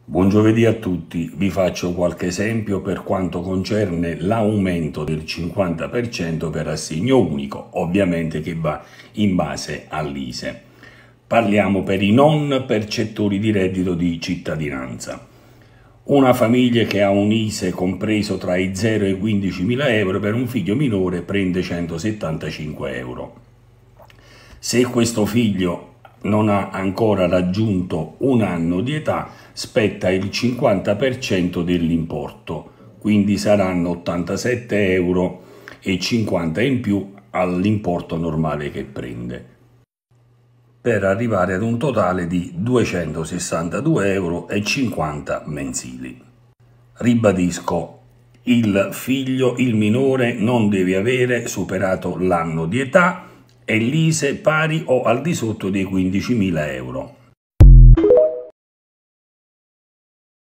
Buon giovedì a tutti, vi faccio qualche esempio per quanto concerne l'aumento del 50% per assegno unico, ovviamente che va in base all'ISEE. Parliamo per i non percettori di reddito di cittadinanza. Una famiglia che ha un ISEE compreso tra i 0 e i 15.000 euro per un figlio minore prende 175 euro. Se questo figlio non ha ancora raggiunto un anno di età, spetta il 50% dell'importo, quindi saranno 87,50 euro in più all'importo normale che prende, per arrivare ad un totale di 262,50 euro mensili. Ribadisco, il minore non deve avere superato l'anno di età e l'ISEE pari o al di sotto dei 15.000 euro.